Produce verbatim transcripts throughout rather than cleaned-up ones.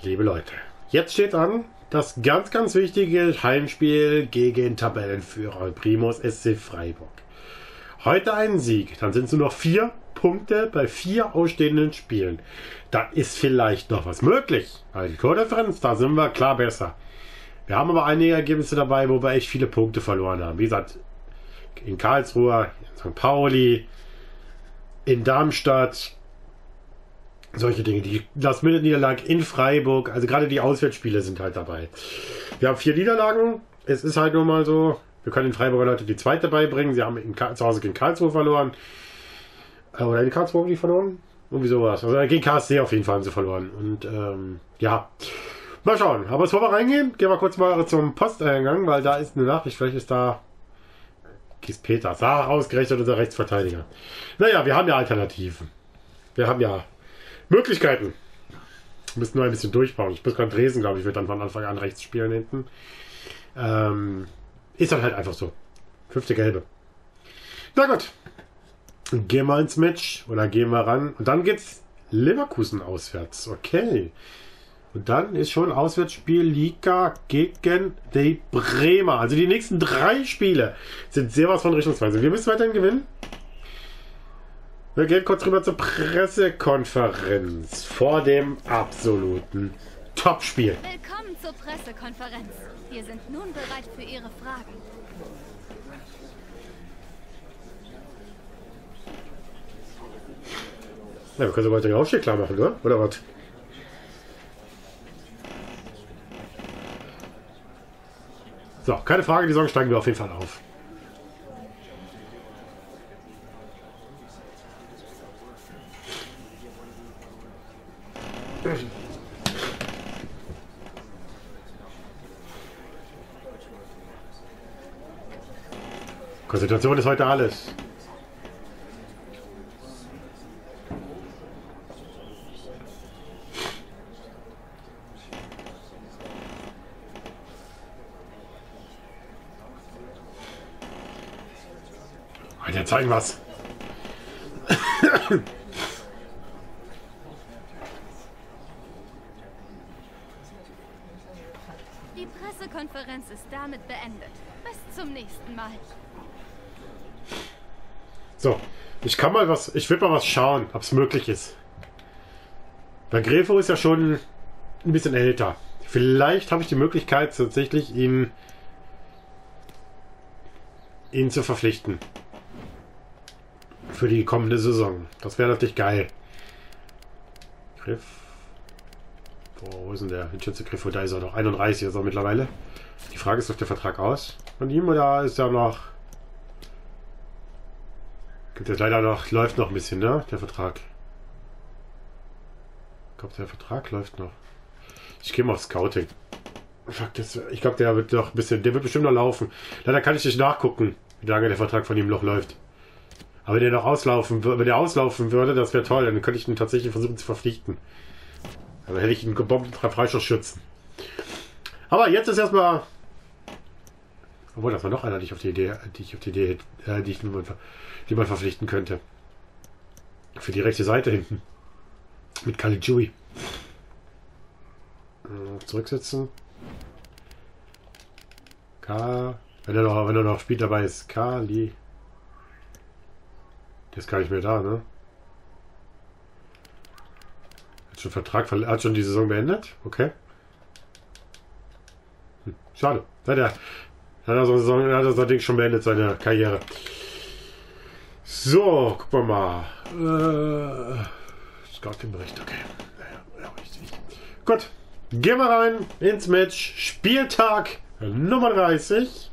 Liebe Leute, jetzt steht an das ganz, ganz wichtige Heimspiel gegen Tabellenführer Primus S C Freiburg. Heute ein Sieg, dann sind es nur noch vier Punkte bei vier ausstehenden Spielen. Da ist vielleicht noch was möglich, weil die Tordifferenz, da sind wir klar besser. Wir haben aber einige Ergebnisse dabei, wo wir echt viele Punkte verloren haben. Wie gesagt, in Karlsruhe, in Sankt Pauli, in Darmstadt, solche Dinge. Die Last-Minute-Niederlage in Freiburg, also gerade die Auswärtsspiele sind halt dabei. Wir haben vier Niederlagen. Es ist halt nur mal so, wir können den Freiburger Leute die zweite beibringen. Sie haben in Ka- zu Hause gegen Karlsruhe verloren. Oder in Karlsruhe haben die verloren? Irgendwie sowas. Also gegen K S C auf jeden Fall haben sie verloren. Und ähm, ja, mal schauen. Aber bevor wir reingehen, gehen wir kurz mal zum Posteingang, weil da ist eine Nachricht. Vielleicht ist da Kies Peters. Ah, ausgerechnet unser Rechtsverteidiger. Naja, wir haben ja Alternativen. Wir haben ja Möglichkeiten. Wir müssen nur ein bisschen durchbauen. Ich muss gerade Dresden, glaube ich, wird dann von Anfang an rechts spielen hinten. Ähm, ist dann halt einfach so. Fünfte Gelbe. Na gut. Gehen wir ins Match. Oder gehen wir ran. Und dann geht's Leverkusen auswärts. Okay. Und dann ist schon Auswärtsspiel Liga gegen die Bremer. Also die nächsten drei Spiele sind sehr was von richtungsweise. Wir müssen weiterhin gewinnen. Wir gehen kurz rüber zur Pressekonferenz vor dem absoluten Topspiel. Willkommen zur Pressekonferenz. Wir sind nun bereit für Ihre Fragen. Ja, wir können sogar den Aufstieg klar machen, oder? Oder was? So, keine Frage, die Saison steigen wir auf jeden Fall auf. Konzentration ist heute alles. Alter, zeigen was. Die Pressekonferenz ist damit beendet. Bis zum nächsten Mal. So, ich kann mal was, ich will mal was schauen, ob es möglich ist. Bei Grefo ist ja schon ein bisschen älter. Vielleicht habe ich die Möglichkeit, tatsächlich ihn, ihn zu verpflichten. Für die kommende Saison. Das wäre natürlich geil. Griff. Wo ist denn der? Den Schütze Griffo, da ist er noch. einunddreißig ist er mittlerweile. Die Frage ist, läuft der Vertrag aus von ihm oder ist er noch... Gibt jetzt leider noch, läuft noch ein bisschen, ne? Der Vertrag. Ich glaube, der Vertrag läuft noch. Ich gehe mal auf Scouting. Fuck, das, ich glaube, der wird noch ein bisschen, der wird bestimmt noch laufen. Leider kann ich nicht nachgucken, wie lange der Vertrag von ihm noch läuft. Aber wenn der noch auslaufen, wenn der auslaufen würde, das wäre toll. Dann könnte ich ihn tatsächlich versuchen zu verpflichten. Dann hätte ich ihn gebombten Freischussschützen. Aber jetzt ist erstmal. Obwohl, das war noch einer, die ich auf die Idee, die ich auf die Idee, äh, die ich die man verpflichten könnte. Für die rechte Seite hinten. Mit Caligiuri. Zurücksetzen. K. Wenn er noch, wenn er noch Spiel dabei ist. Kali. Der ist gar nicht mehr da, ne? Hat schon Vertrag, hat schon die Saison beendet? Okay. Hm, schade. Ja, der hat er so eine hat er so Ding schon beendet, seine Karriere. So, gucken wir mal. Äh, Scouting-Bericht, okay. Ja, ja, richtig. Gut. Gehen wir rein ins Match. Spieltag Nummer dreißig.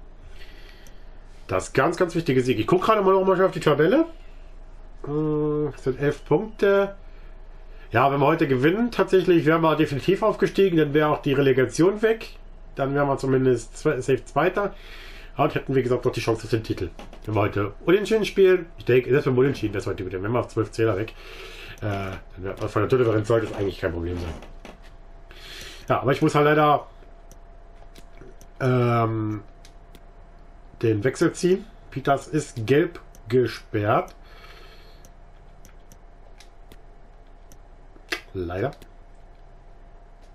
Das ganz, ganz wichtige Sieg. Ich gucke gerade mal noch mal auf die Tabelle. Das sind elf Punkte. Ja, wenn wir heute gewinnen, tatsächlich wären wir definitiv aufgestiegen. Dann wäre auch die Relegation weg. Dann wären wir zumindest safe Zweiter. Und hätten, wie gesagt, noch die Chance auf den Titel. Wenn wir heute Unentschieden spielen, ich denke, das wäre Unentschieden, das heute wieder. Wenn wir auf zwölf Zähler weg, äh, dann wäre von der Tordifferenz sollte es eigentlich kein Problem sein. Ja, aber ich muss halt leider ähm, den Wechsel ziehen. Peters ist gelb gesperrt. Leider.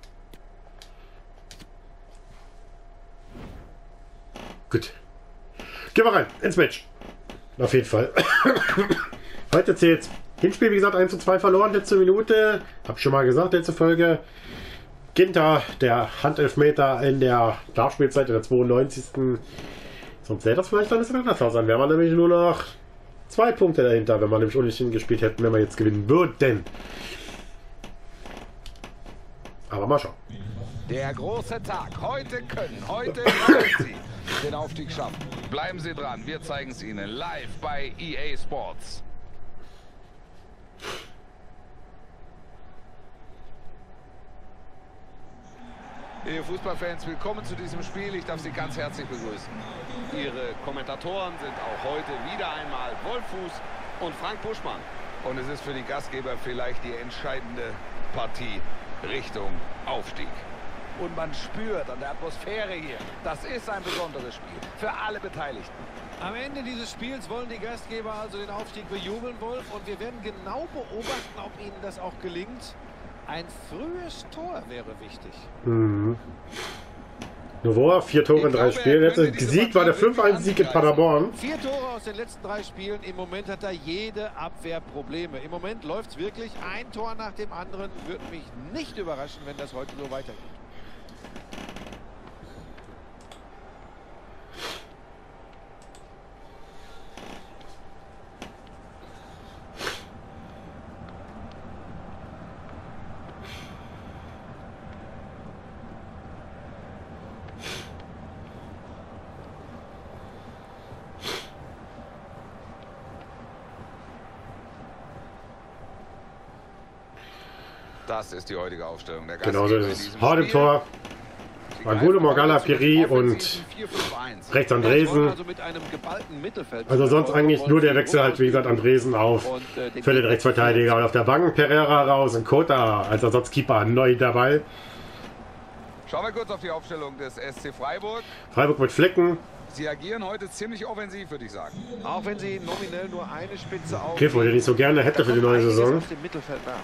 Gut. Gehen wir rein, ins Match. Auf jeden Fall. Heute zählt Hinspiel, wie gesagt, eins zu zwei verloren, letzte Minute. Hab schon mal gesagt, letzte Folge. Ginter, der Handelfmeter in der Nachspielzeit, in der zweiundneunzigsten Sonst sähe das vielleicht alles anders aus. Dann wären wir nämlich nur noch zwei Punkte dahinter, wenn wir nämlich unentschieden gespielt hätten, wenn wir jetzt gewinnen würden. Aber mal schauen. Der große Tag. Heute können, heute können Sie den Aufstieg schaffen. Bleiben Sie dran, wir zeigen es Ihnen live bei E A Sports. Liebe Fußballfans, willkommen zu diesem Spiel. Ich darf Sie ganz herzlich begrüßen. Ihre Kommentatoren sind auch heute wieder einmal Wolf Fuß und Frank Buschmann. Und es ist für die Gastgeber vielleicht die entscheidende Partie Richtung Aufstieg. Und man spürt an der Atmosphäre hier, das ist ein besonderes Spiel für alle Beteiligten. Am Ende dieses Spiels wollen die Gastgeber also den Aufstieg bejubeln, Wolf. Und wir werden genau beobachten, ob ihnen das auch gelingt. Ein frühes Tor wäre wichtig. Mhm. Novoa, vier Tore in drei Spielen. Jetzt gesiegt war der fünf eins Sieg in Paderborn. Vier Tore aus den letzten drei Spielen. Im Moment hat er jede Abwehr Probleme. Im Moment läuft es wirklich ein Tor nach dem anderen. Würde mich nicht überraschen, wenn das heute so weitergeht. Das ist die heutige Aufstellung der Genau so Gastgeber ist in es. diesem Hart im Spiel. Tor. Angulo, Morgana, Piri und rechts Andresen. Also sonst eigentlich nur der Wechsel halt, wie gesagt, Andresen auf für den Rechtsverteidiger. Und auf der Bank Pereira raus und Kota als Ersatzkeeper neu dabei. Schauen wir kurz auf die Aufstellung des S C Freiburg. Freiburg mit Flecken. Sie agieren heute ziemlich offensiv, würde ich sagen. Auch wenn sie nominell nur eine Spitze auf. Griff, den ich so gerne hätte für die neue Saison. Auf dem Mittelfeld nach.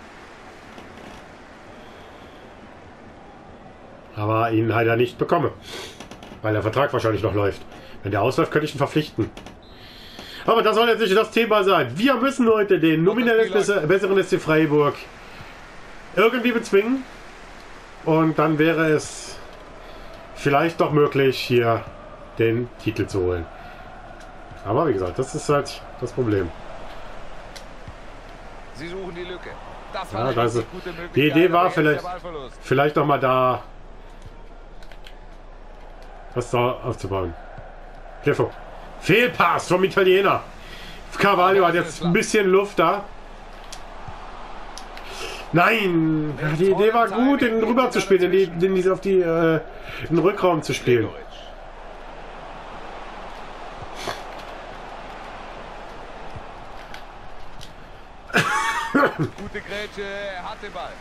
Aber ihn halt ja nicht bekomme. Weil der Vertrag wahrscheinlich noch läuft. Wenn der ausläuft, könnte ich ihn verpflichten. Aber das soll jetzt nicht das Thema sein. Wir müssen heute den nominell besseren S C Freiburg irgendwie bezwingen. Und dann wäre es vielleicht doch möglich, hier den Titel zu holen. Aber wie gesagt, das ist halt das Problem. Sie suchen die Lücke. Das war Ja, eine das richtig ist, gute Möglichkeit. die Idee war aber jetzt vielleicht, der Ballverlust. vielleicht noch mal da was da aufzubauen. Cliffo. Fehlpass vom Italiener. Carvalho hat jetzt ein bisschen Luft da. Nein, die Idee war gut, den rüber zu spielen, den, den, den auf die äh, in den Rückraum zu spielen. Gute Grätsche, er hat den Ball.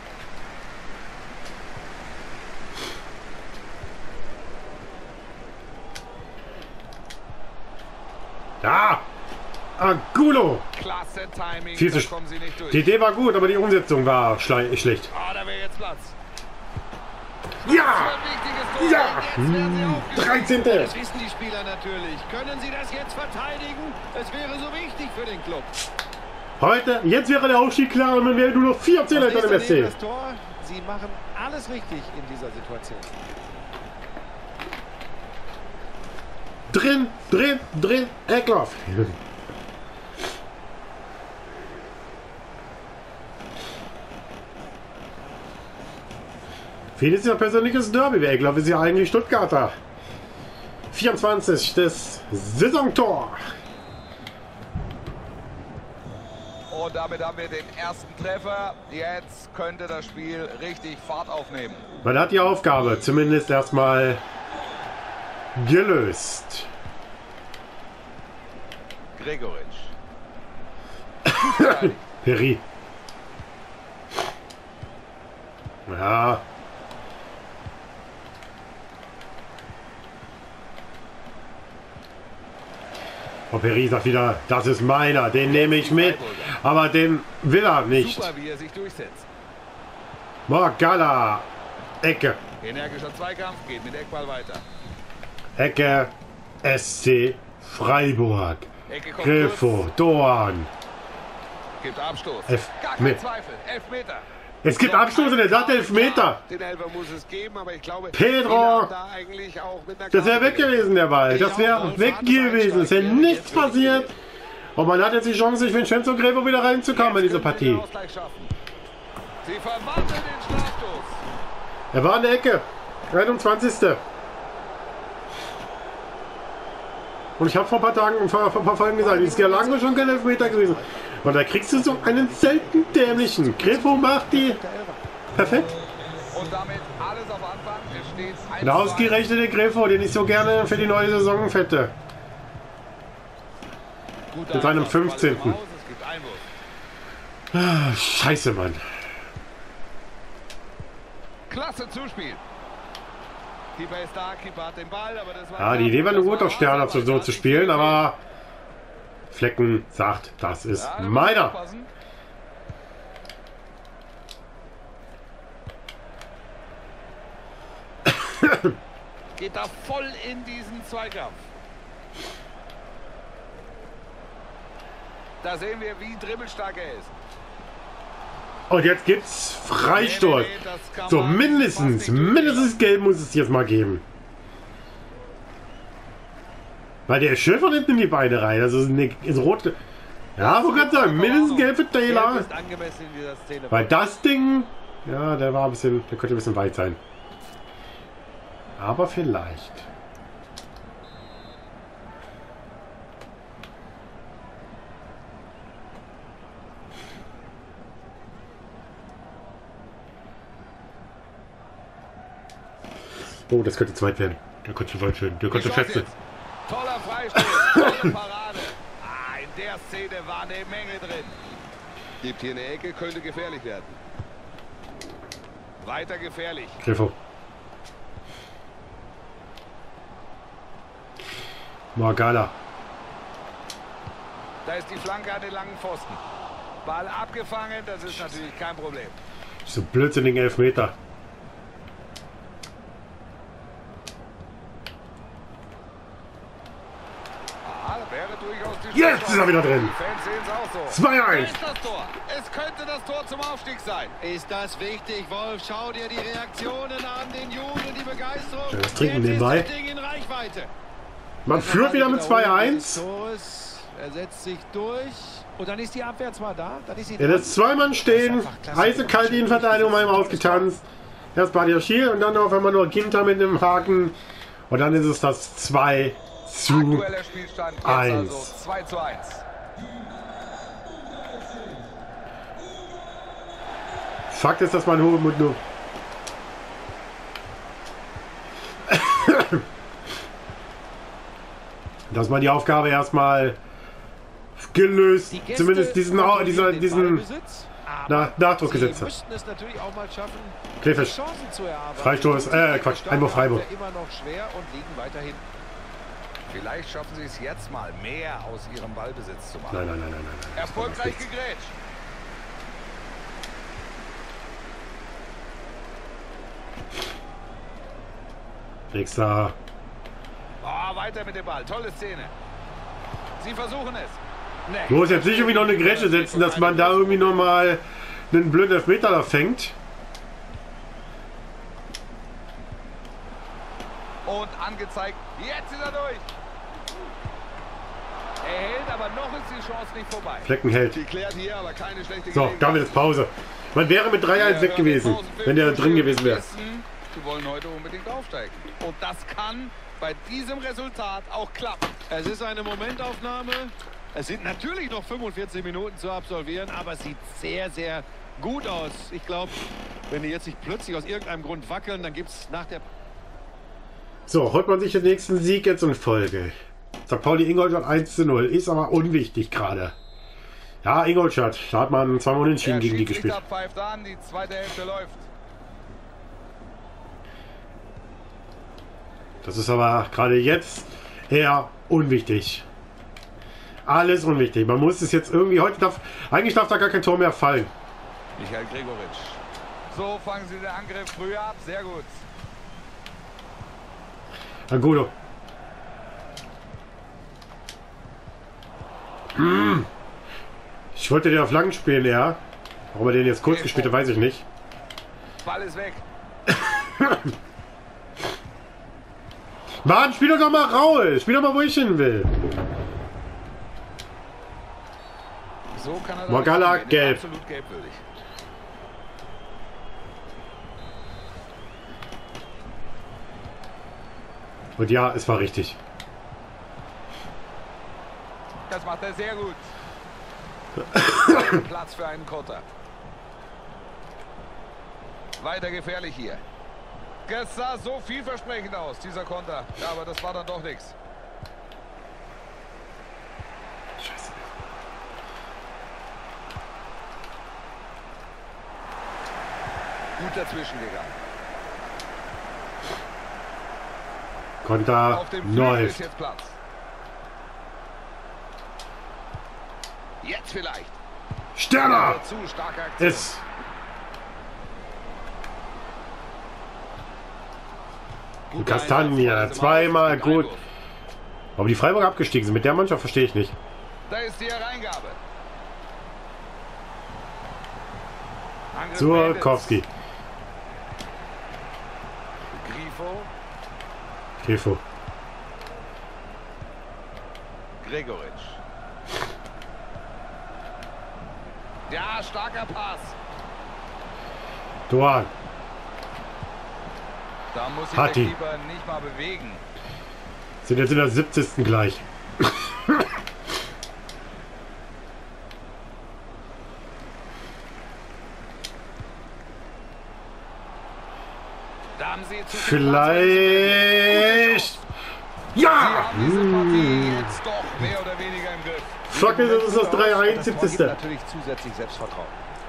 Ja! Angulo! Klasse Timing, Viel da zu kommen sie nicht durch. Die Idee war gut, aber die Umsetzung war schle schlecht. Ah, da wäre jetzt Platz. Ja! Wichtiges Tor. Ja! Jetzt werden sie aufgestellt. dreizehnte Das wissen die Spieler natürlich. Können sie das jetzt verteidigen? Es wäre so wichtig für den Club. Heute, jetzt wäre der Aufstieg klar und man wäre nur noch vier Zähler hinter dem S C. Das Tor. Sie machen alles richtig in dieser Situation. Drin, drin, drin, Eckloff. Vieles ist ja persönliches Derby. Wer Eckloff ist ja eigentlich Stuttgarter. vierundzwanzig das Saisontor. Und damit haben wir den ersten Treffer. Jetzt könnte das Spiel richtig Fahrt aufnehmen. Man hat die Aufgabe zumindest erstmal gelöst. Gregoritsch. Peri. Ja. Und Peri sagt wieder, das ist meiner, den nehme ich mit. Aber den will er nicht. Super, wie er sich durchsetzt. Morgana. Ecke. Energischer Zweikampf, geht mit Eckball weiter. Ecke. S C Freiburg. Ecke kommt Grifo, kurz. Doan. Gibt Abstoß. Elf- Gar mit- kein Zweifel. Elfmeter. Es gibt Abstoß und er sagt Elfmeter. Den Elfer muss es geben, aber ich glaube, Pedro. viele haben da eigentlich auch mit einer Das wäre Karte weg gewesen, der Ball. Das wäre weg gewesen. Es wäre nichts passiert. Und man hat jetzt die Chance, sich Vincenzo Grifo wieder reinzukommen in diese Partie. Den Ausgleich schaffen. Sie verwandeln den Strafstoß. Er war in der Ecke. einundzwanzigste Und ich habe vor ein paar Tagen, vor, vor ein paar Folgen gesagt, ist ja lange schon kein Elfmeter gewesen. Und da kriegst du so einen selten dämlichen. Grifo macht die. Perfekt. Und damit alles auf Anfang. Es steht eins Der ausgerechnete Grifo, den ich so gerne für die neue Saison fette. Mit seinem fünfzehnten Es gibt Einwurf. Ah, scheiße, Mann. Klasse Zuspiel. Keeper ist da, Keeper hat den Ball, aber das war... Ja, die Idee war nur gut, auf Sterne so, so zu spielen, aber Flecken sagt, das ist Ja, da muss meiner. aufpassen. Geht da voll in diesen Zweikampf. Da sehen wir, wie dribbelstark er ist. Und jetzt gibt's Freistoß. Nee, nee, nee, das kann So, man mindestens, fast nicht mindestens Gelb muss es jetzt mal geben. Weil der ist schön von hinten in die Beine rein. Das ist, eine, ist rot. Ja, wo kann sagen, mindestens Gelb für Taylor. Gelb ist angemessen in dieser Szene. Weil das Ding, ja, der war ein bisschen, der könnte ein bisschen weit sein. Aber vielleicht. Oh, das könnte zweit werden. Der könnte voll schön. Der könnte Die Chance feste. jetzt. Toller Freistoß, tolle Parade. Ah, in der Szene war eine Menge drin. Gibt hier eine Ecke, könnte gefährlich werden. Weiter gefährlich. Grifo. Morgana. Da ist die Flanke an den langen Pfosten. Ball abgefangen, das ist natürlich kein Problem. So blödsinnigen Elfmeter. Ah, wäre durchaus die Jetzt Chance. ist er wieder drin. Die Fans sehen es auch so. zwei Da eins. ist das Tor. Es könnte das Tor zum Aufstieg sein. Ist das wichtig, Wolf? Schau dir die Reaktionen an, den Jubel, die Begeisterung. Ja, das Trinken Jetzt ist nebenbei. das Ding in Reichweite. Man führt wieder mit zwei eins. Er setzt sich durch. Und dann ist die Abwehr zwar da, dann ist sie Er lässt zwei Mann stehen. Eisekalt in Verteidigung mal ausgetanzt. Erst Badiachil und dann auf einmal nur Ginter mit dem Haken. Und dann ist es das zwei zu Aktueller Spielstand jetzt eins. also zwei zu eins. Fakt ist, dass man Hohemund nur. Dass man die Aufgabe erstmal gelöst, Die Gäste zumindest diesen, verlieren dieser, den diesen Ballbesitz, aber Nach- Nachdruck sie gesetzt hat. müssten es natürlich auch mal schaffen, Kleefisch. Chancen zu erarbeiten. Freistoß, äh, Quatsch, Einwurf Freiburg. Immer noch schwer und liegen weiterhin. Vielleicht schaffen sie es jetzt mal, mehr aus ihrem Ballbesitz zu machen. Nein, nein, nein, nein, nein. nein. Erfolgreich gegrätscht. Nächster. Oh, weiter mit dem Ball. Tolle Szene. Sie versuchen es. Nee. Muss jetzt nicht irgendwie noch eine Grätsche setzen, dass man da irgendwie noch mal einen blöden Elfmeter da fängt. Und angezeigt. Jetzt ist er durch. Er hält, aber noch ist die Chance nicht vorbei. Flecken hält. Die klärt hier, aber keine schlechte So, damit ist Pause. Man wäre mit drei eins weg gewesen, wenn der drin gewesen wäre. Sie wollen heute unbedingt aufsteigen. Und das kann bei diesem Resultat auch klappen. Es ist eine Momentaufnahme. Es sind natürlich noch fünfundvierzig Minuten zu absolvieren, aber es sieht sehr, sehr gut aus. Ich glaube, wenn die jetzt nicht plötzlich aus irgendeinem Grund wackeln, dann gibt es nach der... So, holt man sich den nächsten Sieg jetzt in Folge. Sankt Pauli Ingolstadt eins zu null. Ist aber unwichtig gerade. Ja, Ingolstadt, da hat man zweimal unentschieden Der gegen die gespielt. Schiedsrichter pfeift an, die zweite Hälfte läuft. Das ist aber gerade jetzt eher unwichtig. Alles unwichtig. Man muss es jetzt irgendwie, heute darf, eigentlich darf da gar kein Tor mehr fallen. Michael Gregoritsch. So fangen sie den Angriff früher ab. Sehr gut. Angulo. Hm. Ich wollte den auf lang spielen, ja. Warum er den jetzt kurz gespielt hat, weiß ich nicht. Ball ist weg. Mann, spiel doch doch mal Raul. Spiel doch mal, wo ich hin will. So kann er Morgalla, da gelb. absolut gelbwürdig. Und ja, es war richtig. Das macht er sehr gut. Platz für einen Konter. Weiter gefährlich hier. Das sah so vielversprechend aus, dieser Konter. Ja, aber das war dann doch nichts. Scheiße. Gut dazwischen gegangen. Konter Auf dem Flügel ist läuft. jetzt Platz. Jetzt vielleicht. Sterner! Zu starke Aktion. Es. Guter Kastanie, Einsatz, zweimal Einwurf. gut. Aber die Freiburger abgestiegen sind. Mit der Mannschaft verstehe ich nicht. Da ist die Hereingabe. Angriff Zur beendet. Kowski. Grifo. Grifo. Gregoritsch. Ja, starker Pass. Doan. Da muss sich Hat der die. Keeper nicht mal bewegen. Sind jetzt in der siebzigsten gleich. Da haben sie zu viel Vielleicht. Platz. Sie Ja! haben diese Partie Mmh. jetzt doch mehr oder weniger im Griff. Fuck, das ist das drei eins, Das Tor gibt siebzigste. natürlich zusätzlich Selbstvertrauen.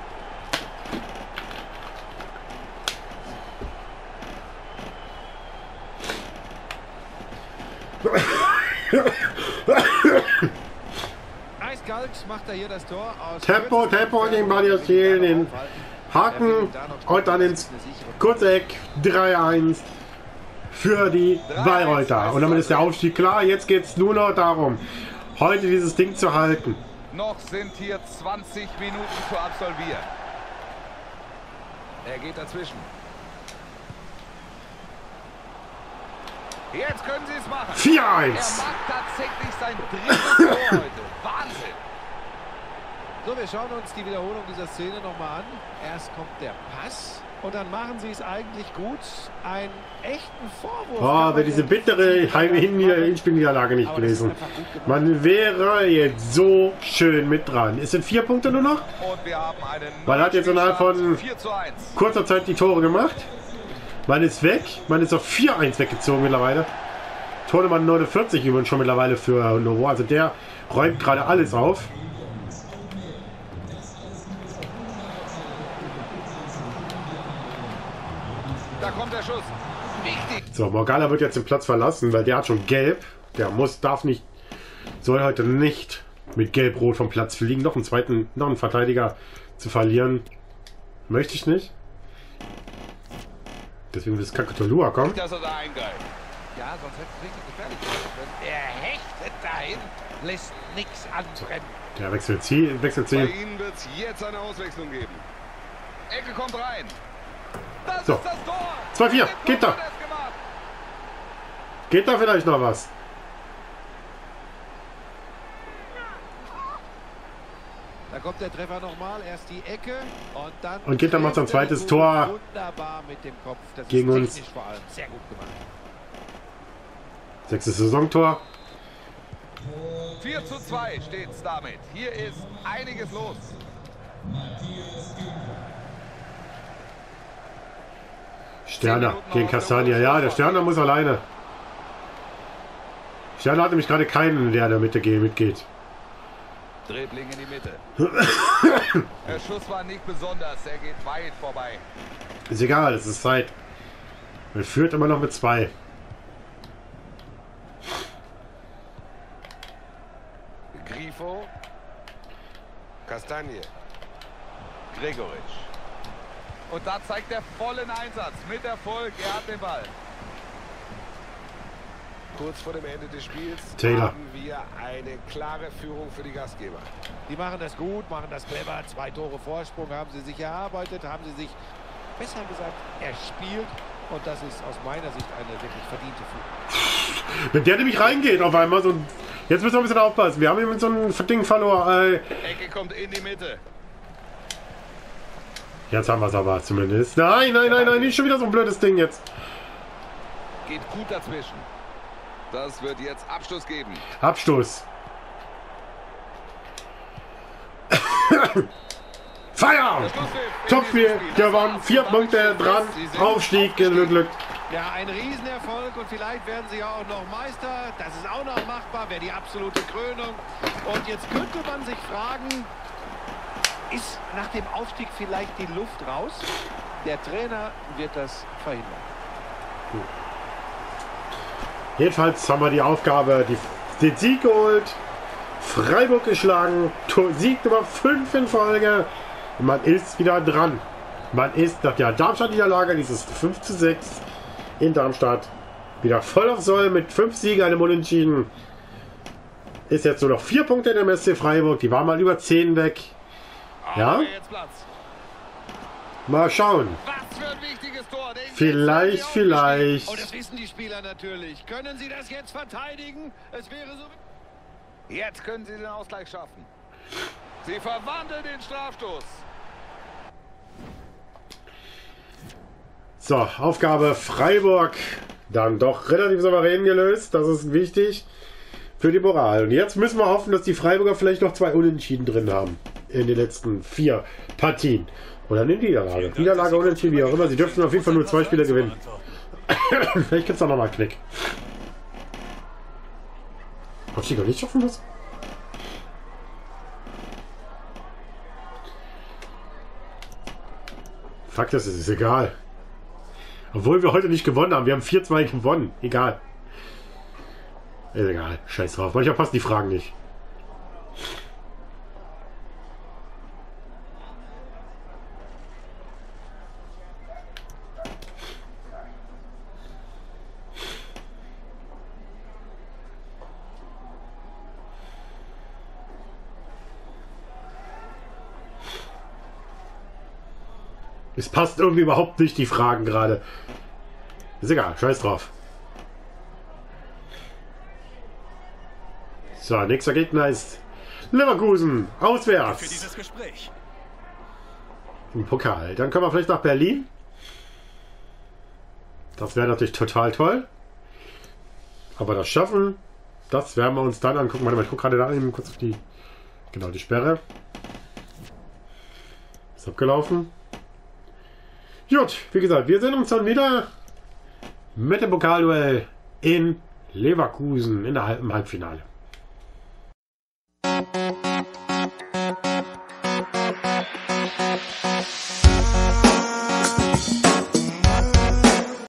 Eiskalt macht er hier das Tor aus. Tempo, Tempo, den Ball jetzt hier, den Haken und dann ins Kurzeck. drei eins für die Bayreuther. Und damit ist der Aufstieg klar. Jetzt geht es nur noch darum, heute dieses Ding zu halten. Noch sind hier zwanzig Minuten zu absolvieren. Er geht dazwischen. Jetzt können sie es machen. vier Er eins. macht tatsächlich sein drittes Tor heute. Wahnsinn. So, wir schauen uns die Wiederholung dieser Szene nochmal an. Erst kommt der Pass und dann machen sie es eigentlich gut. Einen echten Vorwurf. Oh, wäre diese bittere Hinspielniederlage nicht gewesen. Man wäre jetzt so schön mit dran. Es sind vier Punkte nur noch. Und wir haben einen Man hat jetzt innerhalb von vier zu eins. kurzer Zeit die Tore gemacht. Man ist weg. Man ist auf vier eins weggezogen mittlerweile. Tor Nummer neunundvierzig übrigens schon mittlerweile für Novo. Also der räumt gerade alles auf. Da kommt der Schuss. Wichtig. So, Morgalla wird jetzt den Platz verlassen, weil der hat schon gelb. Der muss, darf nicht, soll heute nicht mit gelb-rot vom Platz fliegen. Noch einen zweiten, noch einen Verteidiger zu verlieren, möchte ich nicht. Deswegen wird das Kakatolua kommen. Dass er da eingreift. Ja, sonst hätte es richtig gefährlich werden können. Er hechtet dahin, lässt nichts anbrennen. Der wechselt Ziel, wechselt Bei Ziel. Ihnen wird es jetzt eine Auswechslung geben. Ecke kommt rein. Das So. ist das Tor. zwei vier, Mit dem geht Tor da. hat er es gemacht. Geht da vielleicht noch was? Da kommt der Treffer nochmal. Erst die Ecke und dann. Und geht dann macht sein trifft er zweites gut. Tor Wunderbar mit dem Kopf. Das gegen ist uns. technisch vor allem sehr gut gemacht. Sechstes Saisontor. vier zu zwei steht es damit. Hier ist einiges los. Sterner gegen Castagna. Ja, der Sterner muss alleine. Sterner hat nämlich gerade keinen, der in der Mitte mitgeht. Dribbling in die Mitte. Der Schuss war nicht besonders. Er geht weit vorbei. Ist egal, es ist Zeit. Man führt immer noch mit zwei. Grifo. Kastanie. Gregoritsch. Und da zeigt er vollen Einsatz. Mit Erfolg. Er hat den Ball. Kurz vor dem Ende des Spiels Taylor. haben wir eine klare Führung für die Gastgeber. Die machen das gut, machen das clever. Zwei Tore Vorsprung haben sie sich erarbeitet, haben sie sich, besser gesagt, erspielt. Und das ist aus meiner Sicht eine wirklich verdiente Führung. Wenn der nämlich reingeht auf einmal, so jetzt müssen wir ein bisschen aufpassen. Wir haben hier mit so einem Ding verloren. Äh, Ecke kommt in die Mitte. jetzt haben wir es aber zumindest. Nein, nein, nein, nein, nicht schon wieder so ein blödes Ding jetzt. Geht gut dazwischen. Das wird jetzt Abschluss geben. Abstoß. Feier! Topspiel gewonnen, vier Punkte dran, Aufstieg geglückt. Ja, ein Riesenerfolg und vielleicht werden sie ja auch noch Meister. Das ist auch noch machbar, wäre die absolute Krönung. Und jetzt könnte man sich fragen, ist nach dem Aufstieg vielleicht die Luft raus? Der Trainer wird das verhindern. Jedenfalls haben wir die Aufgabe, die, den Sieg geholt, Freiburg geschlagen, Tor, Sieg Nummer fünf in Folge. Und man ist wieder dran. Man ist nach der Darmstadt-Niederlage, dieses fünf zu sechs in Darmstadt, wieder voll auf Soll mit fünf Siegen, einem Unentschieden. Ist jetzt nur noch vier Punkte in dem S C Freiburg. Die waren mal über zehn weg. Ja? Mal schauen. Was für ein wichtiges Tor. Den Vielleicht, vielleicht. Und das wissen die Spieler natürlich. Können sie das jetzt verteidigen? Es wäre so... Jetzt können sie den Ausgleich schaffen. Sie verwandeln den Strafstoß. So, Aufgabe Freiburg. Dann doch relativ souverän gelöst. Das ist wichtig für die Moral. Und jetzt müssen wir hoffen, dass die Freiburger vielleicht noch zwei Unentschieden drin haben. In den letzten vier Partien. Oder eine Niederlage. Niederlage, Unentschieden, wie auch immer. Sie dürften auf jeden Fall nur zwei Spiele gewinnen. Vielleicht gibt es auch noch mal einen Knick. Ob sie gar nicht schaffen das? Fakt ist, es ist egal. Obwohl wir heute nicht gewonnen haben. Wir haben vier zwei gewonnen. Egal. Ist egal. Scheiß drauf. Manchmal passen die Fragen nicht. Es passt irgendwie überhaupt nicht, die Fragen gerade. Ist egal, scheiß drauf. So, nächster Gegner ist Leverkusen, auswärts. Für dieses Gespräch. Im Pokal. Dann können wir vielleicht nach Berlin. Das wäre natürlich total toll. Aber das schaffen, das werden wir uns dann angucken. Warte mal, ich gucke gerade da eben kurz auf die... Genau, die Sperre. Ist abgelaufen. Gut, wie gesagt, wir sehen uns dann wieder mit dem Pokalduell in Leverkusen in der Halb- im Halbfinale.